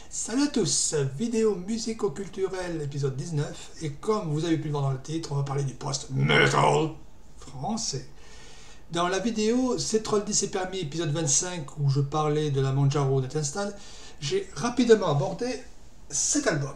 Salut à tous, vidéo musico-culturelle épisode 19, et comme vous avez pu le voir dans le titre, on va parler du post-metal français. Dans la vidéo C'est Troll dit c'est permis épisode 25 où je parlais de la Manjaro Netinstall, j'ai rapidement abordé cet album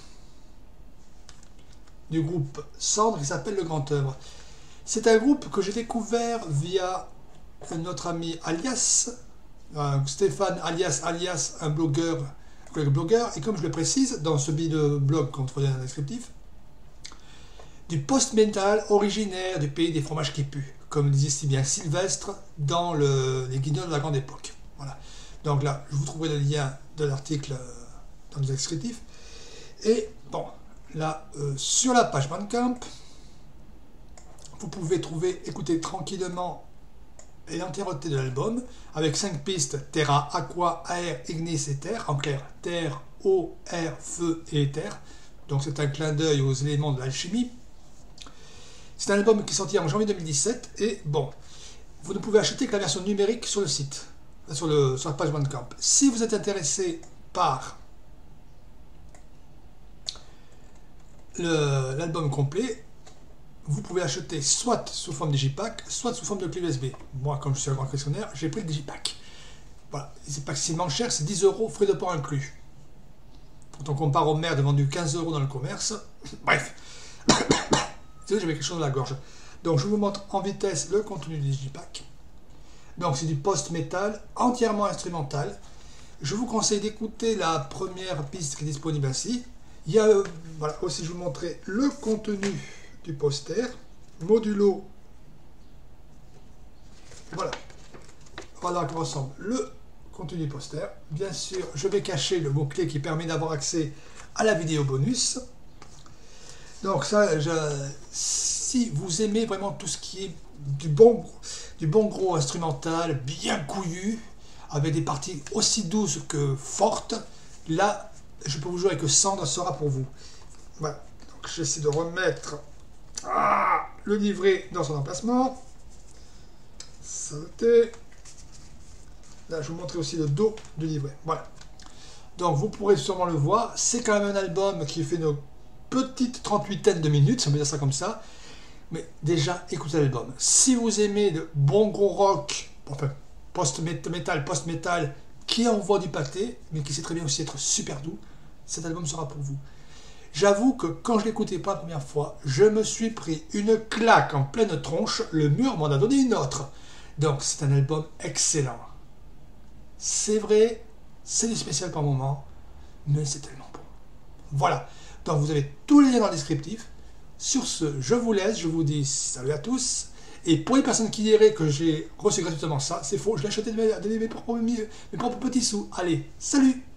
du groupe Cendre qui s'appelle Le Grand Œuvre. C'est un groupe que j'ai découvert via notre ami Alias, Stéphane alias un blogueur, et comme je le précise dans ce billet de blog qu'on trouvait dans le descriptif, du post-metal originaire du pays des fromages qui puent, comme disait si bien Sylvestre dans les Guignols de la grande époque. Voilà. Donc là, je vous trouverai le lien de l'article dans le descriptif. Et bon, là, sur la page Bandcamp, vous pouvez écouter tranquillement l'entièreté de l'album, avec 5 pistes: Terra, Aqua, Air, Ignis et Terre, en clair, Terre, Eau, Air, Feu et Éther. Donc c'est un clin d'œil aux éléments de l'alchimie. C'est un album qui est sorti en janvier 2017, et bon, vous ne pouvez acheter que la version numérique sur le site, sur la page Bandcamp. Si vous êtes intéressé par l'album complet, vous pouvez acheter soit sous forme digipack, soit sous forme de clé USB. Moi, comme je suis un grand collectionneur, j'ai pris le digipack. Voilà, c'est pas excessivement cher, c'est 10 €, frais de port inclus. Quand on compare aux merdes vendues 15 € dans le commerce, bref. J'avais quelque chose dans la gorge. Donc je vous montre en vitesse le contenu du digipack. Donc c'est du post-metal, entièrement instrumental. Je vous conseille d'écouter la première piste qui est disponible ainsi. Il y a, voilà, aussi je vous montrer le contenu du poster, modulo, voilà à quoi ressemble le contenu du poster. Bien sûr, je vais cacher le mot-clé qui permet d'avoir accès à la vidéo bonus. Donc ça, si vous aimez vraiment tout ce qui est du bon gros instrumental, bien couillu, avec des parties aussi douces que fortes, là, je peux vous jurer que Cendre sera pour vous. Voilà, donc j'essaie de remettre le livret dans son emplacement. Sauter. Là, je vous montrer aussi le dos du livret. Voilà. Donc, vous pourrez sûrement le voir. C'est quand même un album qui fait une petite 38 de minutes, ça veut dire ça comme ça. Mais déjà, écoutez l'album. Si vous aimez le bon gros rock, enfin, post-metal, qui envoie du pâté, mais qui sait très bien aussi être super doux, cet album sera pour vous. J'avoue que quand je l'écoutais pour la première fois, je me suis pris une claque en pleine tronche, le mur m'en a donné une autre. Donc c'est un album excellent. C'est vrai, c'est du spécial par moment, mais c'est tellement bon. Voilà, donc vous avez tous les liens dans le descriptif. Sur ce, je vous laisse, je vous dis salut à tous. Et pour les personnes qui diraient que j'ai reçu gratuitement ça, c'est faux, je l'ai acheté de mes propres petits sous. Allez, salut!